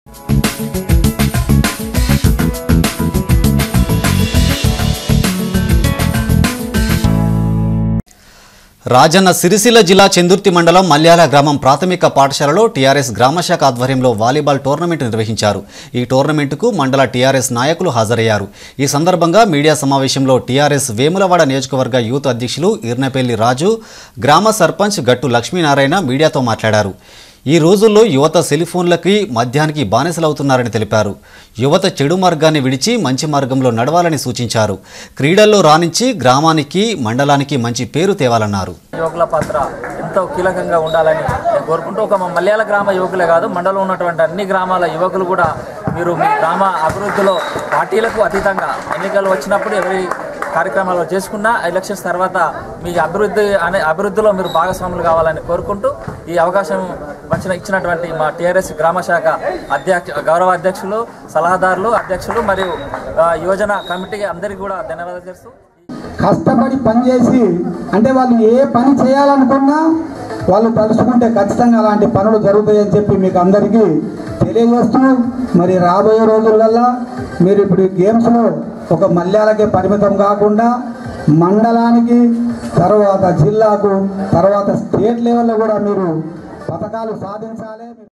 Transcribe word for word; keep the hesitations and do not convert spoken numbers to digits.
రాజన్న సిరిసిల్ల జిల్లా చందుర్తి మండలం మల్యాల గ్రామం ప్రాథమిక పాఠశాలలో టీఆర్ఎస్ గ్రామశాఖ ఆధ్వర్యంలో వాలీబాల్ టోర్నమెంట్ నిర్వహించారు. ఈ టోర్నమెంటుకు మండల టీఆర్ఎస్ నాయకులు హాజరయ్యారు. ఈ సందర్భంగా మీడియా సమావేశంలో టీఆర్ఎస్ వేములవాడ నియోజకవర్గ యూత్ అధ్యక్షులు ఈర్నపల్లి రాజు, గ్రామ సర్పంచ్ గట్టు లక్ష్మీనారాయణ మీడియాతో మాట్లాడారు. ఈ రోజుల్లో యువత సెల్ఫోన్లకి మద్యానికి బానిసలవుతున్నారని తెలిపారు. యువత చెడు మార్గాన్ని విడిచి మంచి మార్గంలో నడవాలని సూచించారు. క్రీడల్లో రాణించి గ్రామానికి మండలానికి మంచి పేరు తేవాలన్నారు. యువకుల పాత్ర ఎంతో కీలకంగా ఉండాలని నేను కోరుకుంటూ, ఒక మల్యాల గ్రామ యువకులే కాదు, మండలంలో ఉన్నటువంటి అన్ని గ్రామాల యువకులు కూడా మీరు మీ గ్రామ అభివృద్ధిలో పార్టీలకు అతీతంగా ఎన్నికలు వచ్చినప్పుడు ఎవరి కార్యక్రమాలు చేసుకున్నా ఎలక్షన్స్ తర్వాత మీ అభివృద్ధి అనే అభివృద్ధిలో మీరు భాగస్వాములు కావాలని కోరుకుంటూ, ఈ అవకాశం వచ్చిన ఇచ్చినటువంటి మా టీఆర్ఎస్ గ్రామశాఖ అధ్యక్ష గౌరవ అధ్యక్షులు, సలహాదారులు, అధ్యక్షులు మరియు యోజన కమిటీ అందరికీ కూడా ధన్యవాదాలు చేస్తూ, కష్టపడి పనిచేసి అంటే వాళ్ళు ఏ పని చేయాలనుకున్నా వాళ్ళు తలుచుకుంటే ఖచ్చితంగా అలాంటి పనులు జరుగుతాయని చెప్పి మీకు అందరికీ తెలియజేస్తూ, మరి రాబోయే రోజులల్లో మీరు ఇప్పుడు గేమ్స్లో ఒక మల్యాలకే పరిమితం కాకుండా మండలానికి, తర్వాత జిల్లాకు, తర్వాత స్టేట్ లెవెల్లో కూడా మీరు పథకాలు సాధించాలి.